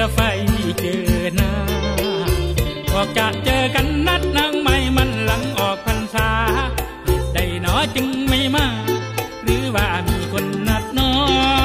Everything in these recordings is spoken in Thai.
ไฟเจอหน้าออกจากเจอกันนัดนางไม่มันหลังออกพรรษาเหตุใดหนอจึงไม่มาหรือว่ามีคนนัดหนอ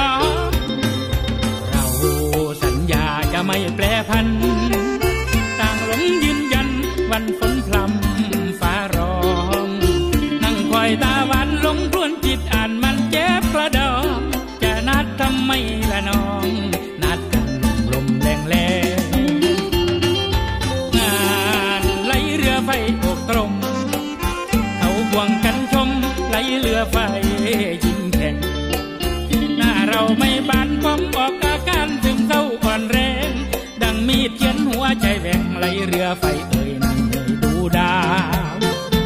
เราสัญญาจะไม่แปรพันต่างหลงยืนยันวันฝนพรำฟ้าร้องนั่งคอยตาหวานลงพรวนจิตอ่านมันเจ็บกระดองจะนัดทำไมละน้องนัดกันลมแรงแรงงานไหลเรือไฟอกตรมเขาห่วงกันชมไหลเรือไฟยิ้มแข่งหน้าเราไม่บานพร้อมออกอาการซึมเศร้าอ่อนแรงดังมีดเฉือนหัวใจแหว่งไหลเรือไฟเอ่ยนั่งเลยดูดาว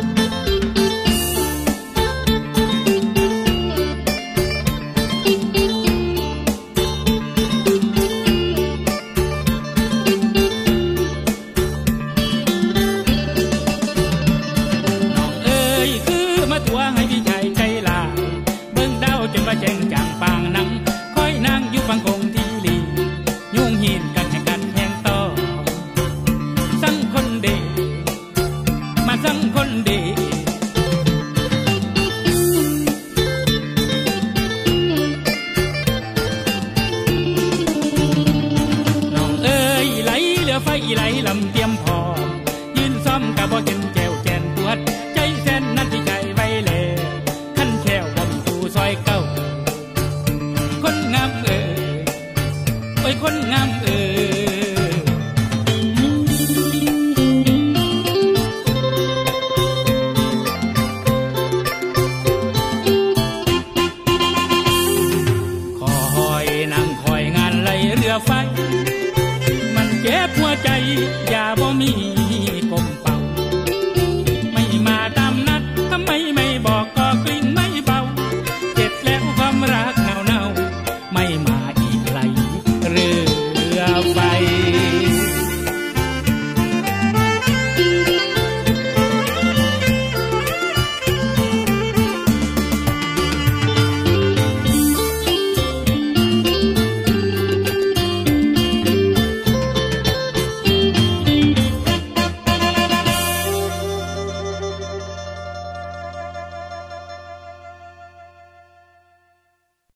ตัวให้พี่ชายใจลาเบิ่งดาวจนว่าแจ้งจางปางนังคอยนางอยู่ฟังคงที่ลียุ่งหินกันแห่งกันแห่งต่อสั่งคนเดมาสั่งคนเดน้องเอ๋ยไหลเรือไฟไหลลำเตรียมพอยืนซ้อมกะบ่จนแจวแจนปวดใจแสนนั้นที่ใจไว้แลขั้นแควบ่มีผู้ซอยเก้าคนงามเอ๋ยโอ้ยคนงามเอ๋